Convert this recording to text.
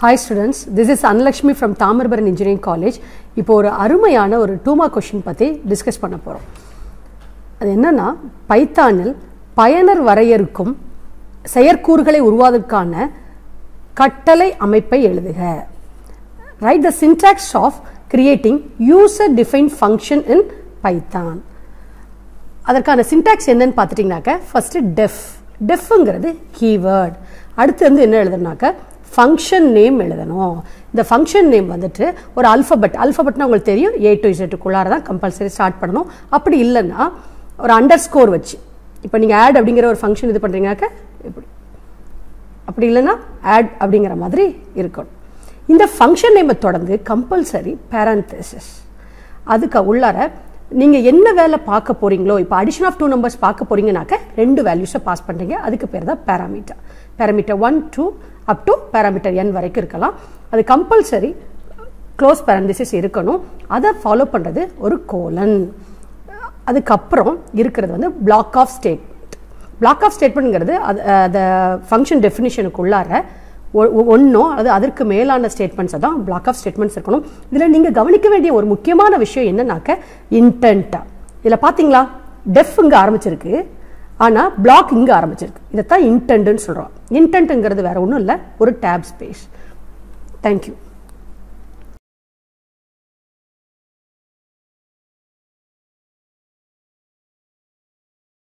Hi students, this is Anlakshmi from Tamarbaran Engineering College. இப்போ ஒரு அருமையான ஒரு 2 mark question பத்தி டிஸ்கஸ் பண்ண போறோம். அது என்னன்னா பைத்தானில் பயனர் வரையறுக்கும் செயற்கூறுகளை உருவாக்குவதற்கான கட்டளை அமைப்பை எழுதுக. Write the syntax of creating user defined function in Python. அதற்கான syntax என்னன்னு பார்த்துட்டீங்கனாக்க first defங்கிறது keyword. அடுத்து வந்து என்ன எழுதணும்னாக்க function name எழுதணும். இந்த function name வந்துட்டு ஒரு alphabetனா உங்களுக்கு தெரியும் A to Z குள்ளார தான் கம்பல்சரி ஸ்டார்ட் பண்ணணும். அப்படி இல்லைன்னா ஒரு அண்டர்ஸ்கோர் வச்சு இப்போ நீங்கள் ஆட் அப்படிங்கிற ஒரு ஃபங்க்ஷன் இது பண்ணுறீங்கனாக்க இப்படி அப்படி இல்லைன்னா ஆட் அப்படிங்கிற மாதிரி இருக்கணும். இந்த ஃபங்க்ஷன் நேமை தொடர்ந்து கம்பல்சரி parenthesis அதுக்கு உள்ளார நீங்கள் என்ன வேலை பார்க்க போகிறீங்களோ இப்போ அடிஷன் ஆஃப் 2 நம்பர்ஸ் பார்க்க போகிறீங்கனாக்க 2 வேல்யூஸை பாஸ் பண்ணுறீங்க. அதுக்கு பேர் தான் parameter 1 2 up to parameter n வரைக்கும் இருக்கலாம். அது கம்பல்சரி க்ளோஸ் பேரந்திசிஸ் இருக்கணும். அதை ஃபாலோ பண்ணுறது ஒரு கோலன். அதுக்கப்புறம் இருக்கிறது வந்து பிளாக் ஆஃப் ஸ்டேட்மெண்ட்ங்கிறது அந்த ஃபங்க்ஷன் டெஃபினிஷனுக்குள்ளார ஒன்றோ அல்லது அதற்கு மேலான ஸ்டேட்மெண்ட்ஸை தான் பிளாக் ஆஃப் ஸ்டேட்மெண்ட்ஸ் இருக்கணும். இதில் நீங்கள் கவனிக்க வேண்டிய ஒரு முக்கியமான விஷயம் என்னன்னாக்க இன்டென்ட்டாக இதில் பார்த்தீங்களா டெஃப் இங்கே ஆரம்பிச்சிருக்கு ஆனால் பிளாக் இங்கே ஆரம்பிச்சிருக்கு. இதைத்தான் இன்டென்ட்னு சொல்கிறோம். இன்டென்ட்ங்கிறது வேற ஒன்றும் இல்லை, ஒரு டேப் ஸ்பேஸ். தேங்க்யூ.